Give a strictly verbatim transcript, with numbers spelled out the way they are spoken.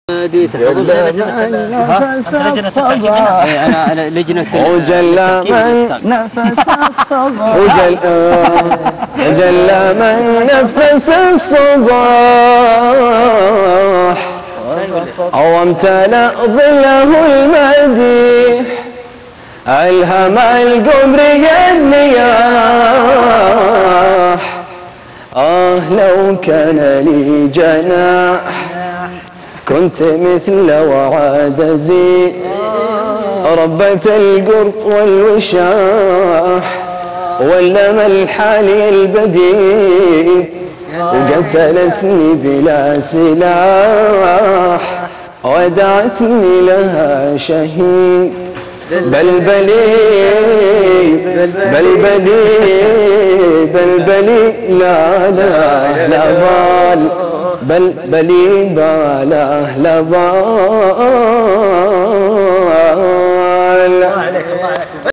جل من نفس الصباح انا لجنه وجل من نفس الصباح وجل وجل من نفس الصباح او امتلأ ظله المديح الهم القمر النياح. آه لو كان لي جناح كنت مثل وعاد زين ربة القرط والوشاح ولم الحالي البديل وقتلتني بلا سلاح ودعتني لها شهيد بلبلي بلبلي بلبلي لا لا لا بال بلبلي باله لا بال.